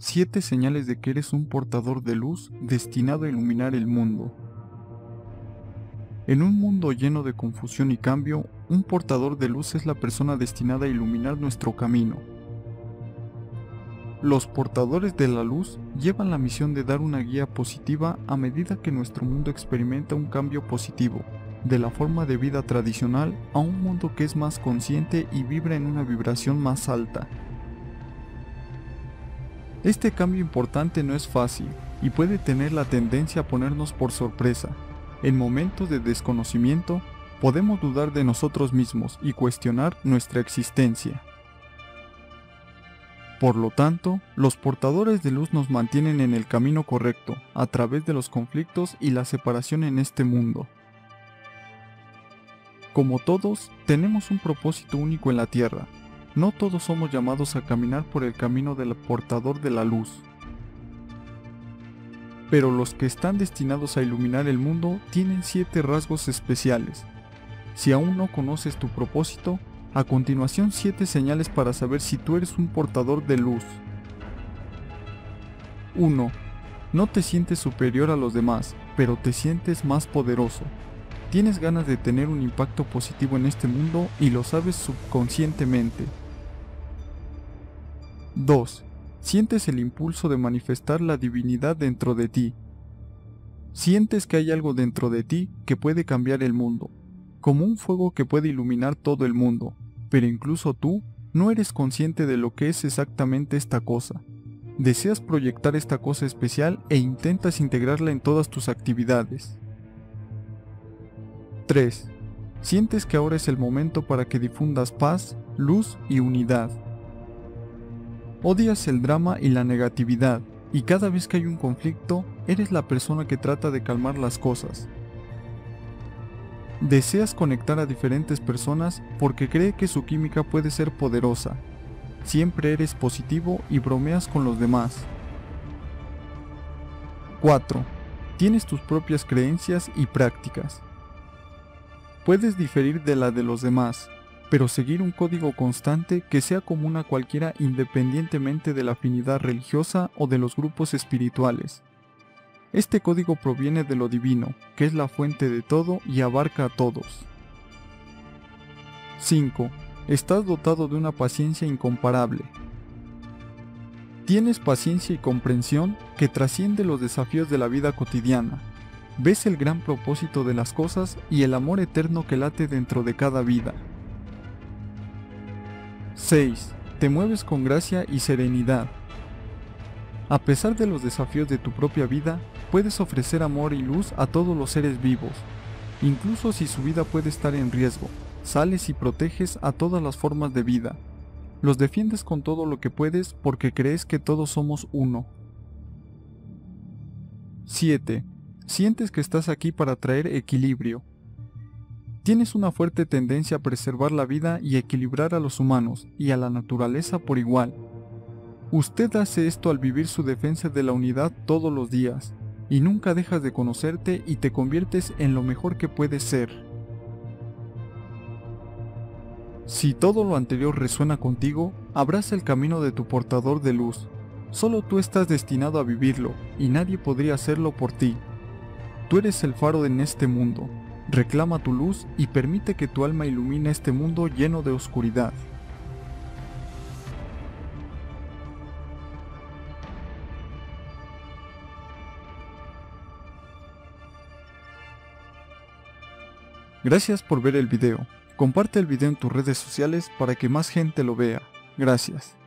7 señales de que eres un portador de luz destinado a iluminar el mundo. En un mundo lleno de confusión y cambio, un portador de luz es la persona destinada a iluminar nuestro camino. Los portadores de la luz llevan la misión de dar una guía positiva a medida que nuestro mundo experimenta un cambio positivo, de la forma de vida tradicional a un mundo que es más consciente y vibra en una vibración más alta. Este cambio importante no es fácil y puede tener la tendencia a ponernos por sorpresa. En momentos de desconocimiento, podemos dudar de nosotros mismos y cuestionar nuestra existencia. Por lo tanto, los portadores de luz nos mantienen en el camino correcto a través de los conflictos y la separación en este mundo. Como todos, tenemos un propósito único en la Tierra. No todos somos llamados a caminar por el camino del portador de la luz. Pero los que están destinados a iluminar el mundo tienen 7 rasgos especiales. Si aún no conoces tu propósito, a continuación 7 señales para saber si tú eres un portador de luz. 1. No te sientes superior a los demás, pero te sientes más poderoso. Tienes ganas de tener un impacto positivo en este mundo y lo sabes subconscientemente. 2. Sientes el impulso de manifestar la divinidad dentro de ti. Sientes que hay algo dentro de ti que puede cambiar el mundo, como un fuego que puede iluminar todo el mundo, pero incluso tú no eres consciente de lo que es exactamente esta cosa. Deseas proyectar esta cosa especial e intentas integrarla en todas tus actividades. 3. Sientes que ahora es el momento para que difundas paz, luz y unidad. Odias el drama y la negatividad, y cada vez que hay un conflicto, eres la persona que trata de calmar las cosas. Deseas conectar a diferentes personas porque cree que su química puede ser poderosa. Siempre eres positivo y bromeas con los demás. 4. Tienes tus propias creencias y prácticas. Puedes diferir de la de los demás, pero seguir un código constante que sea común a cualquiera independientemente de la afinidad religiosa o de los grupos espirituales. Este código proviene de lo divino, que es la fuente de todo y abarca a todos. 5. Estás dotado de una paciencia incomparable. Tienes paciencia y comprensión que trasciende los desafíos de la vida cotidiana. Ves el gran propósito de las cosas y el amor eterno que late dentro de cada vida. 6. Te mueves con gracia y serenidad. A pesar de los desafíos de tu propia vida, puedes ofrecer amor y luz a todos los seres vivos. Incluso si su vida puede estar en riesgo, sales y proteges a todas las formas de vida. Los defiendes con todo lo que puedes porque crees que todos somos uno. 7. Sientes que estás aquí para traer equilibrio. Tienes una fuerte tendencia a preservar la vida y equilibrar a los humanos y a la naturaleza por igual. Usted hace esto al vivir su defensa de la unidad todos los días, y nunca dejas de conocerte y te conviertes en lo mejor que puedes ser. Si todo lo anterior resuena contigo, abraza el camino de tu portador de luz. Solo tú estás destinado a vivirlo, y nadie podría hacerlo por ti. Tú eres el faro en este mundo. Reclama tu luz y permite que tu alma ilumine este mundo lleno de oscuridad. Gracias por ver el video. Comparte el video en tus redes sociales para que más gente lo vea. Gracias.